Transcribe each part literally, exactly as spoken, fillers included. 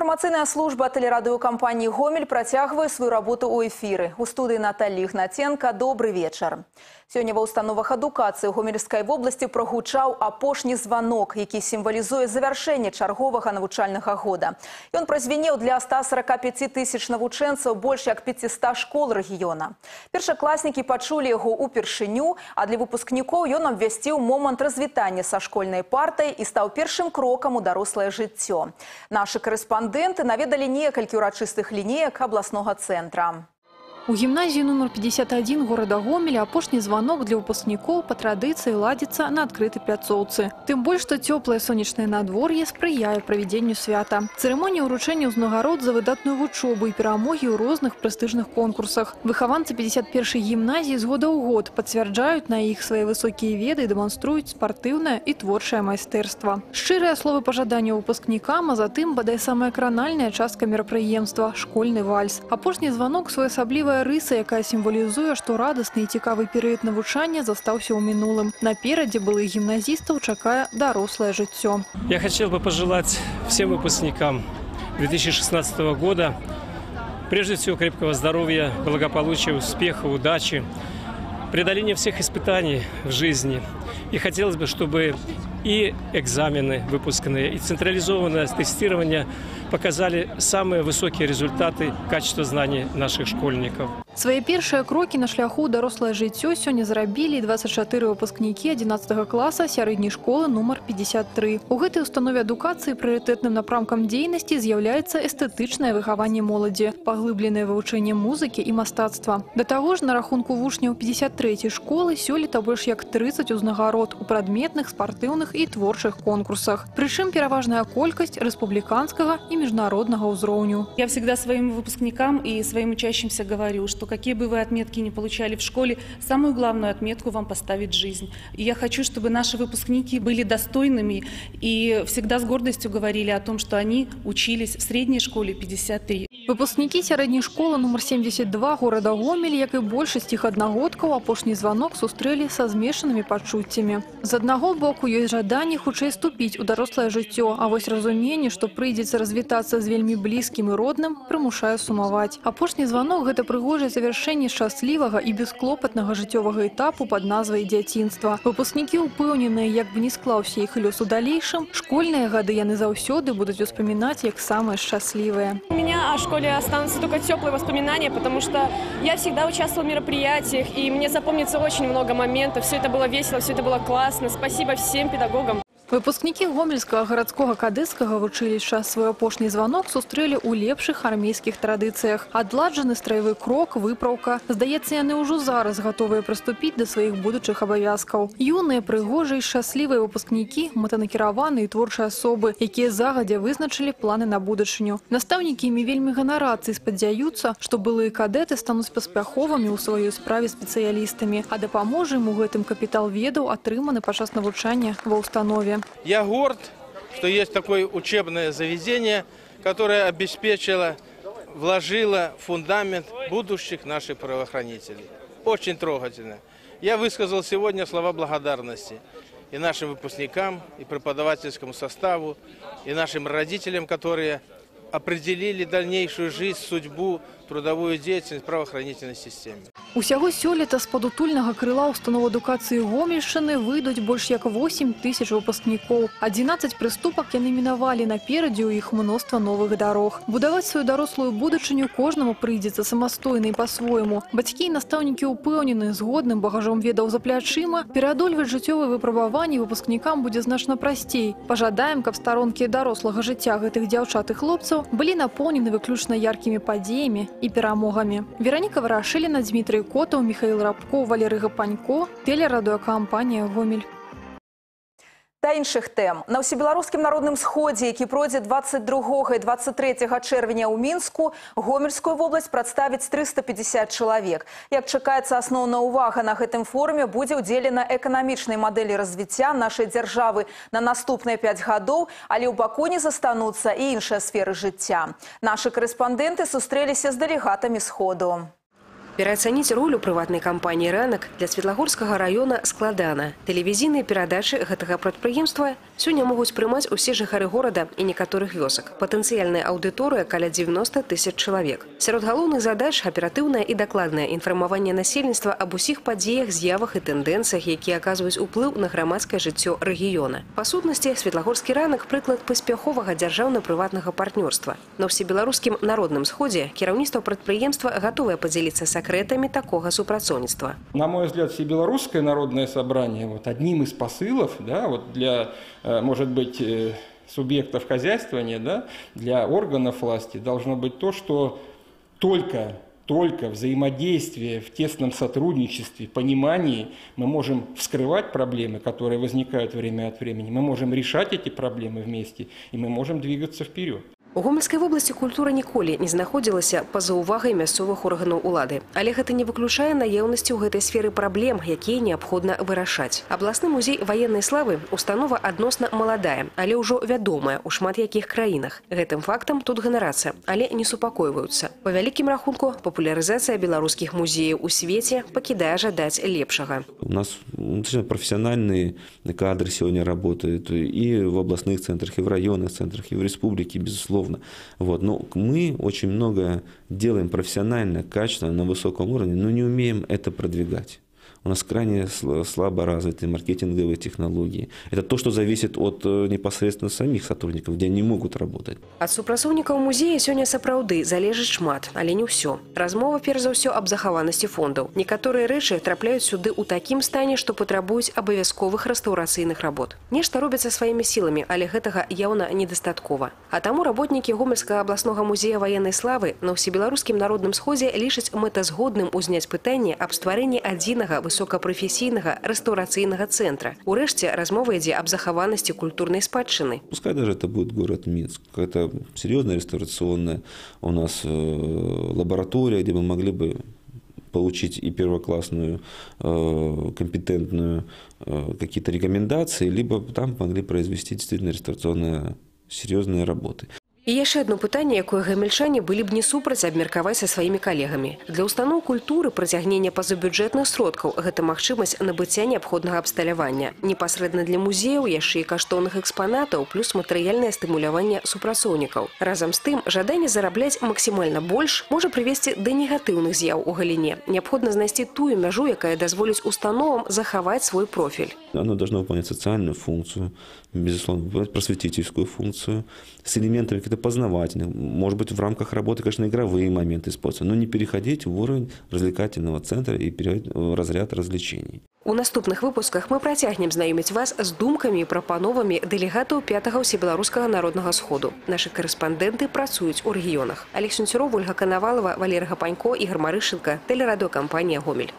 Информационная служба телерадиокомпании «Гомель» протягивает свою работу у эфиры. У студии Наталья Игнатенко. Добрый вечер. Сегодня в установах адукации Гомельской области прогучал апошний звонок, який символизует завершение чергового навучального года. И он прозвенел для ста сорока пяти тысяч навученцев больше як пятисот школ региона. Першоклассники почули его упершиню, а для выпускников он обвестил момент развитания со школьной партой и стал первым кроком у дорослое життё. Наши корреспонденты наведали некалькі урачыстых линеек областного центра. У гимназии номер пятьдесят один города Гомеля апошний звонок для выпускников по традиции ладится на открытой пляцоўцы. Тем больше, что теплое солнечное надворье сприяет проведению свята. Церемония уручения узнагарод за выдатную учебу и перамоги у разных престижных конкурсах. Выхованцы пятьдесят первой гимназии с года в год подтверждают на их свои высокие веды и демонструют спортивное и творчее майстэрства. Шчырыя словы пожадания выпускникам, а затем бадай самая кранальная частка мерапрыемства – школьный вальс. Апошний звонок своеасаблівая рыса, якая символизуе, что радостный и цікавый период навучання застался у минулым. Напереди былых гимназистов чакае дорослое жыццё. Я хотел бы пожелать всем выпускникам две тысячи шестнадцатого года прежде всего крепкого здоровья, благополучия, успеха, удачи, преодоления всех испытаний в жизни. И хотелось бы, чтобы и экзамены выпускные, и централизованное тестирование показали самые высокие результаты качества знаний наших школьников. Свои первые кроки на шляху дорослое жыццё сегодня заробили двадцать четыре выпускники одиннадцатого класса средней школы номер пятьдесят три. У этой установе адукации приоритетным напрамком деятельности является эстетичное выхование молоди, поглыбленное вывучение музыки и мастацтва. До того же на рахунку вучняў пятьдесят третьей школы сёлета больше як тридцать узнагарод у предметных, спортивных и творчих конкурсах. Причем переважная колькость республиканского и международного узроўню. Я всегда своим выпускникам и своим учащимся говорю, что какие бы вы отметки ни получали в школе, самую главную отметку вам поставит жизнь. И я хочу, чтобы наши выпускники были достойными и всегда с гордостью говорили о том, что они учились в средней школе пятьдесят три. Выпускники средней школы номер семьдесят два города Гомель, как и большасць іх аднагодкаў, апошні звонок сустрэлі со змешанымі пачуццямі. З аднаго боку ёсць жаданне хутчэй ступіць у дарослае жыццё, а вось разуменне, што прыйдзецца развітацца з вельмі блізкім і родным, прымушае сумаваць. Апошні звонок – гэта прыгожае завершэнне шчаслівага і бесклопатнага жыццёвага этапу под назвай дзяцінства. Выпускнікі ўпэўненыя, як бы не склаўся іх лёс у далейшым, школьныя гады яны заўсёды будуць успамінаць як самыя шчаслівыя. У меня о школе останутся только теплые воспоминания, потому что я всегда участвовала в мероприятиях, и мне запомнится очень много моментов. Все это было весело, все это было классно. Спасибо всем педагогам. Выпускники Гомельского городского кадетского училища свой апошний звонок сустрэлі у лепшых армейских традициях. Адладжаны строевой крок, выправка. Здаецца, яны ўжо зараз готовыя приступить до своих будущих обовязков. Юные, прыгожие, счастливые выпускники, мэтанакіраваныя и творчыя особы, якія загадзя вызначылі планы на будучыню. Настаўнікі імі вельмі ганарацца і спадзяюцца, што былыя кадэты стануць паспяховымі ў сваёй справе спецыялістамі, а дапаможа ім у гэтым капітал ведаў, атрыманы падчас навучання ва ўстанове. Я горд, что есть такое учебное заведение, которое обеспечило, вложило фундамент будущих наших правоохранителей. Очень трогательно. Я высказал сегодня слова благодарности и нашим выпускникам, и преподавательскому составу, и нашим родителям, которые определили дальнейшую жизнь, судьбу, трудовую деятельность в правоохранительной системе. Усяго сёлета з-пад утульнага крыла установ адукацыі Гомельшчыны выйдуць больш як восемь тысяч выпускнікоў. адзінаццаць прыступак яны мінавалі, наперадзе ў іх мноства новых дарог. Будаваць сваю дарослую будучыню кожнаму прыйдзецца самастойна і па-свойму. Бацькі і настаўнікі ўпэўнены, згодным багажом ведаў за плячыма, пераадольваць жыццёвыя выпрабаванні выпускнікам будзе значна прасцей. Пажадаем, каб старонкі дарослага жыцця гэтых дзяўчат і хлопцаў былі напоўнены выключна яркімі падзеямі и перамогами. Вероника Ворошилина, Дмитрий Котов, Михаил Рабко, Валерий Гапанько, телерадиокомпания «Гомель». Та іншых тэм. На ўсебеларускім народным сходзе, які пройдзе двадцать другога і двадцать трэцяга чэрвеня ў Мінску, Гомельскую вобласць прадставіць триста пятьдесят чалавек. Як чакаецца, асноўная ўвага на гэтым форуме будзе ўдзелена эканамічнай мадэлі развіцця нашай дзяржавы на наступныя пяць гадоў, але ў баку не застануцца і іншыя сферы жыцця. Нашы корэспандэнты сустрэліся з дэлегатамі сходу. Пераацаніць ролю прыватнай кампаніі «Ранак» для Светлагорскага района складана. Тэлевізійныя перадачы гэтага прадпрыемства сёння могуць прымаць усе жыхары горада і некаторых вёсак. Патэнцыяльная аўдыторыя каля дзевяноста тысяч чалавек. Сярод галоўных задач аператыўнае і дакладнае інфармаванне насельніцтва аб усіх падзеях, з'явах і тэндэнцыях, якія аказваюць уплыў на грамадскае жыццё рэгіёна. Па сутнасці, Светлагорскі ранак – прыклад паспяховага дзяржаўна-прыватнага партнёрства. На ўсебеларускім народным сходзе кіраўніцтва прадпрыемства гатовае падзяліцца секретами такого супрацоўніцтва. На мой взгляд, Всебелорусское народное собрание вот одним из посылов, да, вот для, может быть, субъектов хозяйствования, да, для органов власти должно быть то, что только, только взаимодействие в тесном сотрудничестве, понимании мы можем вскрывать проблемы, которые возникают время от времени, мы можем решать эти проблемы вместе, и мы можем двигаться вперед. У Гомельскай вобласці культура ніколі не знаходзілася па-за увагай мясцовых органаў улады. Але гэта не выключае наяўнасці ў гэтай сферы праблем, якія неабходна вырашаць. Абласны музей ваеннай славы – установа адносна маладая, але ўжо вядомая ў шмат якіх краінах. Гэтым фактам тут ганарацца, але не супакойваюцца. Па вялікім рахунку, папулярызацыя беларускіх музеяў у свеце пакідае жадаць лепшага. У нас достаточно профессиональные кадры сегодня работают и в областных центрах, и в районных центрах, и в республике, безусловно. Вот. Но мы очень много делаем профессионально, качественно, на высоком уровне, но не умеем это продвигать. У нас крайне слабо развиты маркетинговые технологии. Это то, что зависит от непосредственно самих сотрудников, где они могут работать. Ад супрацоўнікаў музея сёння сапраўды залежыць шмат, але не ўсё. Размова перш за ўсё аб захаванасці фондаў. Некаторыя рэчы трапляюць сюды ў такім стане, што патрабуюць абавязковых рэстаўрацыйных работ. Нешта робіцца сваімі сіламі, але гэтага яўна недастаткова. А таму работнікі Гомельскага абласнога музея ваеннай славы на ўсебеларускім народным сходзе лічаць мэтазгодным узняць пытанне аб стварэнні адзінага высокапрафесійнага рэстаўрацыйнага цэнтра. Урэшце, размова ідзе аб захаванасці культурнай спадчыны. Пускай даже это будет город Минск. Это серьезная реставрационная у нас лаборатория, где мы могли бы получить и первоклассную, компетентную какие-то рекомендации, либо там могли произвести действительно реставрационные серьезные работы. І яшчэ одно пытанне, якое гамельчане былі б не супраць абмеркаваць са сваімі калегамі. Для устаноў культуры прыцягнення пазабюджэтных сродкаў – гэта магчымасць набыцця неабходнага абсталявання. Непасрэдна для музеяў яшчэ і каштоўных экспанатаў, плюс матэрыяльнае стымуляванне супрацоўнікаў. Разам з тым, жаданне зарабляць максімальна больш можа прывесці да негатыўных з'яў у галіне. Неабходна знайсці тую мяжу, якая дазволіць установам захаваць свой профіль. Оно должно выполнять социальную функцию, безусловно, просветительскую функцию, с элементами каких-то познавательных, может быть, в рамках работы, конечно, игровые моменты используются, но не переходить в уровень развлекательного центра и переходить в разряд развлечений. У наступных выпусках мы працягнем знаёміць вас з думкамі і прапановамі дэлегатаў пятага ўсебеларускага народнага сходу. Нашы корэспандэнты працуюць у рэгіёнах. Алег Сунцюров, Ольга Канавалова, Валерий Гапанько, Ігор Марышенко, тэлерадыёкампанія «Гомель».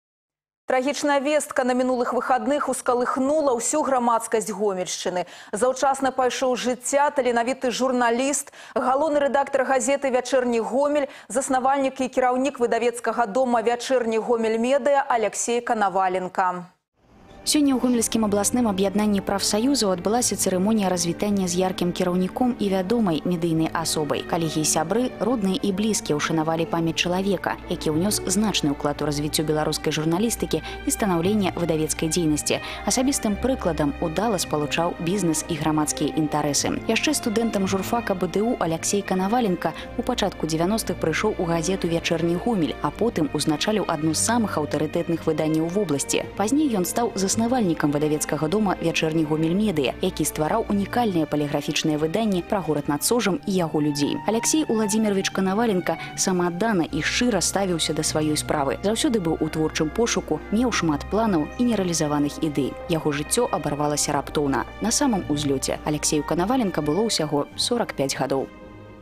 Трагічная вестка на мінулых выхадных ускалыхнула ўсю грамадскасць Гомельшчыны. Заўчасна пайшоў з жыцця таленавіты журналіст, галоўны рэдактар газеты «Вячэрні Гомель», заснавальнік і кіраўнік выдавецкага дома «Вячэрні Гомель Медыя» Алексей Канаваленко. Сёння ў Гомельскім абласным аб'яднанні прафсаюзаў адбылася цырымонія развітання з яркім кіраўніком і вядомай медыйнай асобай. Калегі і сябры, родныя і блізкія ушанавалі памяць чалавека, які ўнёс значны ўклад у развіццё беларускай журналістыкі і станаўлення выдавецкай дзейнасці. Асабістым прыкладам удала спалучаў бізнес і грамадскія інтарэсы. Яшчэ студэнтам журфака БДУ Алексей Канаваленко у пачатку дзевяностых прыйшоў у газету «Вячэрні Гомель», а потым узначаліў адну з самых аўтарытэтных выданняў у вобласці. Пазней ён стаў заснавальнікам выдавецкага дома «Вячэрні Гомель Медыя», які ствараў унікальныя паліграфічныя выданні пра горад над Сожам і яго людзей. Алексей Уладзімірович Канаваленко самааддана і шчыра ставіўся да сваёй справы. Заўсёды быў у творчым пошуку, меў шмат планаў і нерэалізаваных ідэй. Яго жыццё абарвалася раптоўна. На самым узлёце Алексею Канаваленко было ўсяго сорок пять гадоў.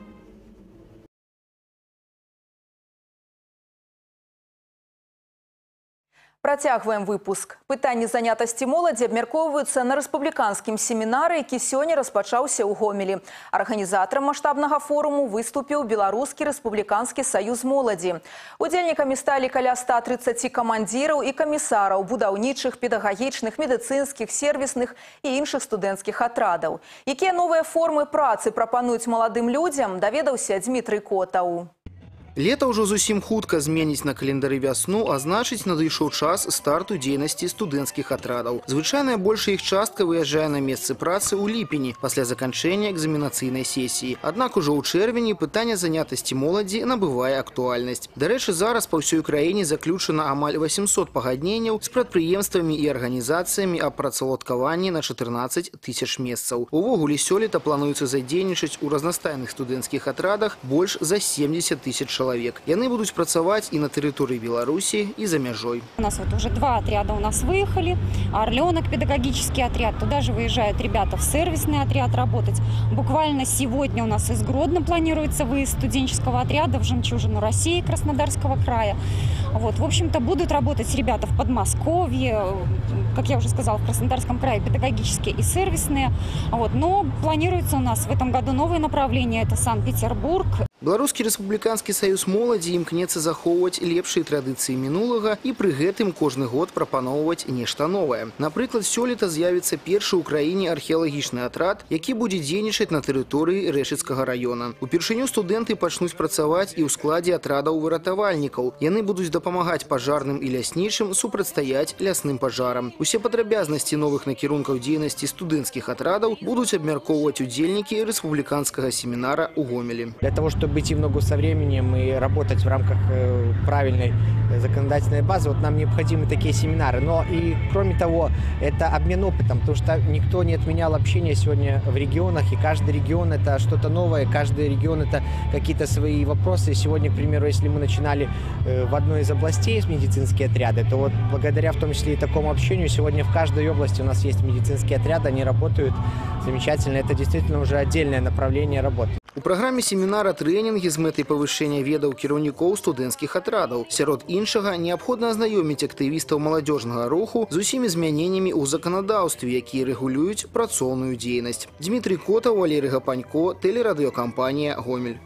Працягваем выпуск. Пытанні занятасці моладзі абмяркоўваюцца на рэспубліканскім семінары, які сёння распачаўся ў Гомелі. Арганізатарам маштабнага форуму выступіў Беларускі рэспубліканскі саюз моладзі. Удзельнікамі сталі каля ста трыццаці камандзіраў і камісараў будаўнічых, педагагічных, медыцынскіх, сервісных і іншых студэнцкіх атрадаў. Якія новыя формы працы прапануюць маладым людзям, даведаўся Дмітрый Котаў. Лето ўжо зусім хутка зменіць на календары вясну, а значыць, надышоў час старту дзейнасці студэнцкіх атрадаў. Звычайная большая іх частка выязджае на месцы працы ў ліпені пасля заканчэння экзаменацыйнай сесіі. Аднак ужо ў чэрвені пытанне занятасці моладзі набывае актуальнасць. Дарэчы, зараз па ўсёй краіне заключана амаль восемьсот пагадненняў з прадпрыемствамі і арганізацыямі аб працаўладкаванні на чатырнаццаць тысяч месцаў. Увогуле сёлета плануецца задзейнічаць у разнастайных студэнцкіх атрадах больш за семьдесят тысяч чалавек. Яны будут працаваць и на территории Беларуси, и за межой. У нас вот уже два отряда у нас выехали. Орленок, педагогический отряд. Туда же выезжают ребята в сервисный отряд работать. Буквально сегодня у нас из Гродно планируется выезд студенческого отряда в Жемчужину России Краснодарского края. Вот, в общем-то, будут работать ребята в Подмосковье, как я уже сказала, в Краснодарском крае педагогические и сервисные. Вот, но планируется у нас в этом году новое направление. Это Санкт-Петербург. Беларускі рэспубліканскі саюз моладзі імкнецца захоўваць лепшыя традыцыі мінулага і пры гэтым кожны год прапаноўваць нешта новае. Напрыклад, сёлета з'явіцца першы ў краіне археалагічны атрад, які будзе дзейнічаць на тэрыторыі Рэшыцкага раёна. Упершыню студэнты пачнуць працаваць і ў складзе атрадаў выратавальнікаў. Яны будуць дапамагаць пажарным і ляснічым супрацьстаяць лясным пажарам. Усе падрабязнасці новых накірункаў дзейнасці студэнцкіх атрадаў будуць абмяркоўваць удзельнікі рэспубліканскага семінара ў Гомелі. Для того, чтобы быть в ногу со временем и работать в рамках правильной законодательной базы, вот нам необходимы такие семинары. Но и кроме того, это обмен опытом, потому что никто не отменял общение сегодня в регионах, и каждый регион это что-то новое, каждый регион это какие-то свои вопросы. Сегодня, к примеру, если мы начинали в одной из областей медицинские отряды, то вот благодаря в том числе и такому общению сегодня в каждой области у нас есть медицинские отряды, они работают замечательно. Это действительно уже отдельное направление работы. У праграме семінара трэнінгі з мэтай павышэння ведаў кіраўнікоў студэнцкіх атрадаў. Сярод іншага, неабходна азнаёміць актывістаў маладзёжнага руху з усімі змяненнямі ў заканадаўстве, якія рэгулююць працоўную дзейнасць. Дмітрий Котаў, Валерий Гапанько, телерадиокомпания «Гомель».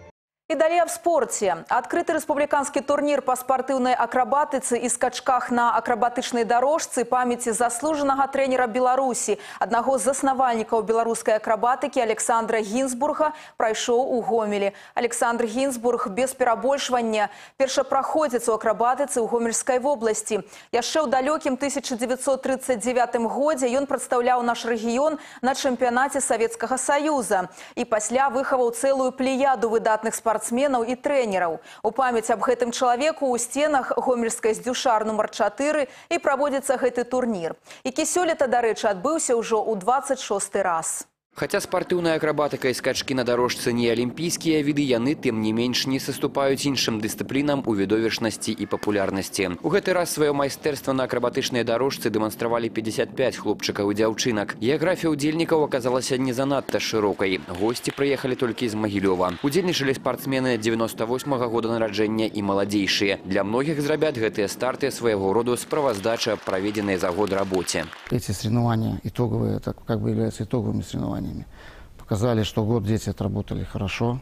И далее в спорте. Открытый республиканский турнир по спортивной акробатице и скачках на акробатичной дорожце памяти заслуженного тренера Беларуси, одного из основальников белорусской акробатики Александра Гинзбурга, прошел у Гомелі. Александр Гинзбург без перабольшвання першапроходец у акробатицы у Гомельской области. Яшчэ ў далёкім тысяча девятьсот тридцать девятым годзе ён прадстаўляў наш рэгіён на чэмпіянаце Советского Союза и пасля выхаваў цэлую плеяду выдатных спортсменов спортсменаў і трэнераў. У памяць аб гэтым чалавеку ў стенах Гомельскай здюшар нумар чатыры і праводзіцца гэты турнір, які сёлета, дарэчы, адбыўся ўжо ў двадцать шосты раз. Хотя спортивная акробатика и скачки на дорожце не олимпийские виды, яны тем не менш не саступаюць іншым дысцыплінам у відовішчнасці і папулярнасці. У гэты раз сваё майстэрства на акробатычнай дорожцы дэманстравалі пятьдесят пять хлопчыкаў і дзяўчынак. Геаграфія удзельнікаў аказалася не занадта шырокай. Гости прыехалі толькі з Магілёва. Удзельнічалі спортсмены девяносто восьмого года нараджэння і маладзейшыя. Для многіх зрабят гэтыя старты свайго роду справаздача, праведзенай за год работе. Эти соревнования итоговые, это как бы являются итоговыми соревнованиями. Показали, что год дети отработали хорошо,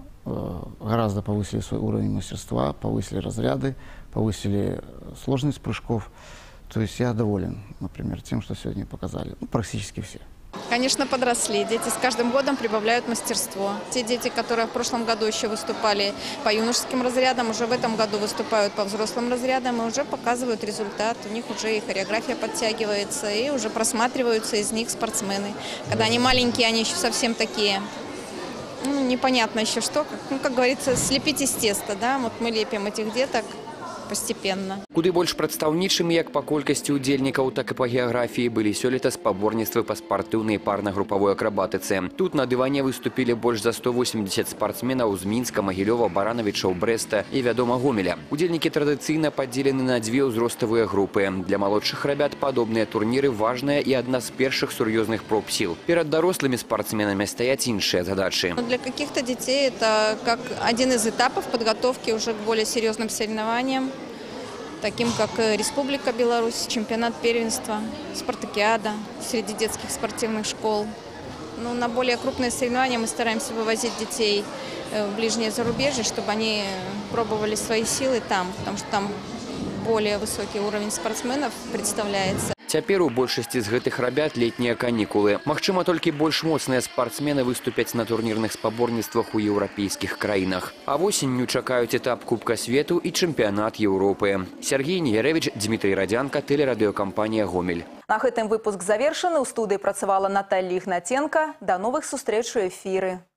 гораздо повысили свой уровень мастерства, повысили разряды, повысили сложность прыжков. То есть я доволен, например, тем, что сегодня показали. Ну, практически все. Конечно, подросли. Дети с каждым годом прибавляют мастерство. Те дети, которые в прошлом году еще выступали по юношеским разрядам, уже в этом году выступают по взрослым разрядам и уже показывают результат. У них уже и хореография подтягивается, и уже просматриваются из них спортсмены. Когда они маленькие, они еще совсем такие, ну, непонятно еще что. Как, ну, как говорится, слепить из теста, да? Вот мы лепим этих деток постепенно. Куды больш прадстаўнічымі як па колькасці удзельнікаў, так і па геаграфіі былі сёлета спаборніцтвы па спартыўнай парна-групавой акробатыцы. Тут на дыване выступілі больш за сто восемьдесят спартсменаў з Мінска, Магілёва, Баранавічаў, Брэста і, вядома, Гомеля. Удзельнікі традыцыйна падзелены на дзве ўзроставыя групы. Для малодшых рабят падобныя турніры важная і адна з першых сур'ёзных проб сіл. Перад дарослымі спартсменамі стаяць іншыя задачы. Для каких-то детей это как один из этапов подготовки уже к более серьезным соревнованиям, таким как Республика Беларусь, чемпионат первенства, спартакиада среди детских спортивных школ. Ну, на более крупные соревнования мы стараемся вывозить детей в ближнее зарубежье, чтобы они пробовали свои силы там, потому что там более высокий уровень спортсменов представляется. Цяпер у большасці з гэтых рабят летнія канікулы. Магчыма, толькі больш моцныя спартсмены выступяць на турнірных спаборніцтвах у еўрапейскіх краінах. А восенню чакаюць этап Кубка свету і чэмпіянат Еўропы. Сергей Неярэвіч, Дмітрий Радзянка, тэлерадыёкампанія «Гомель». На гэтым выпуск завершаны. У студыі працавала Наталья Ігнаценка. До новых сустрэч у эфіры.